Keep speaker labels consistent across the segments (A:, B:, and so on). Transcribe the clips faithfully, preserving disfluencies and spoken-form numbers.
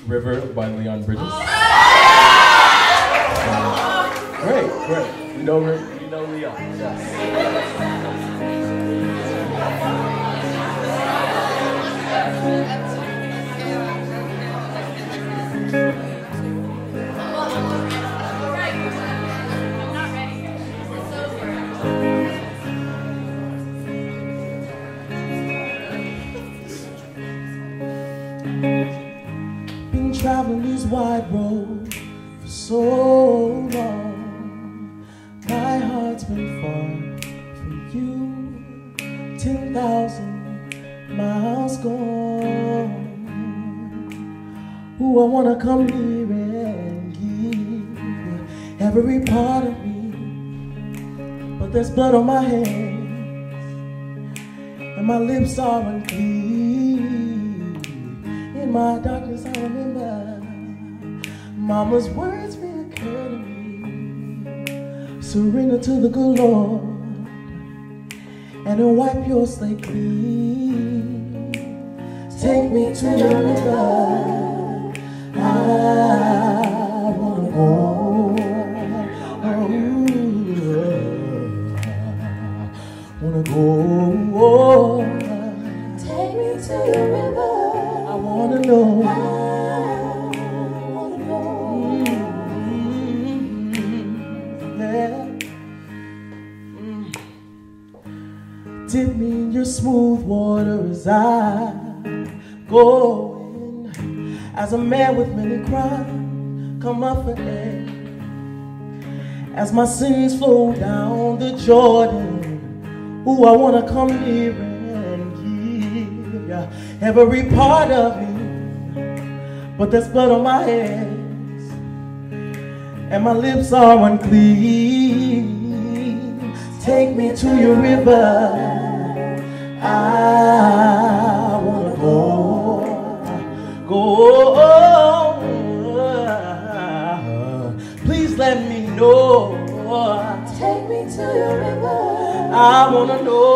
A: River by Leon Bridges. Uh, great, great. We know, we know Leon. Yes.
B: Been traveling these wide roads for so long. My heart's been far from you. Ten thousand miles gone. Ooh, I wanna come here and give you every part of me, but there's blood on my hands and my lips are unclean. In my darkness I remember Mama's words reoccur to me. Surrender to the good Lord and He'll wipe your slate clean. Take me to your river, I wanna go. Oh, I wanna go. Take me to your river, I wanna know. I wanna know. Mm-hmm. Yeah. Mm. Dip me in your smooth water as I go in. As a man with many crimes, come up for air. As my sins flow down the Jordan, ooh, I wanna come near and give ya every part of me, but there's blood on my hands and my lips are unclean. Take me to your river, I wanna go, go. Please let me know. Take me to your river, I wanna know.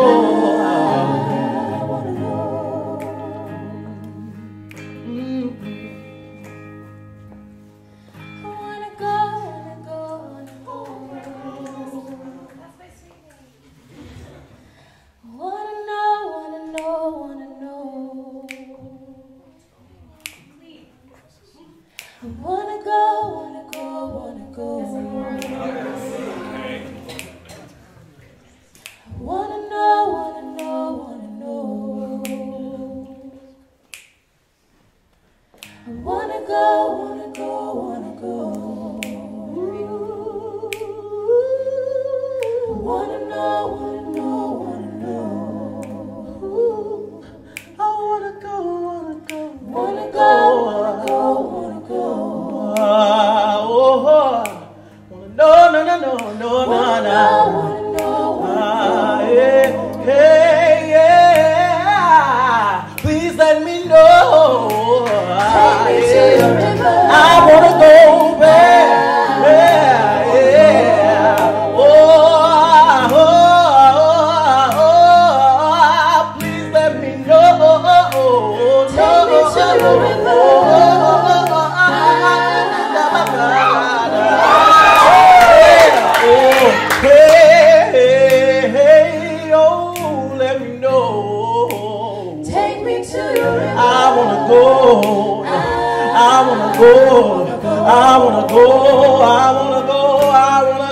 B: I wanna go, I wanna go, I wanna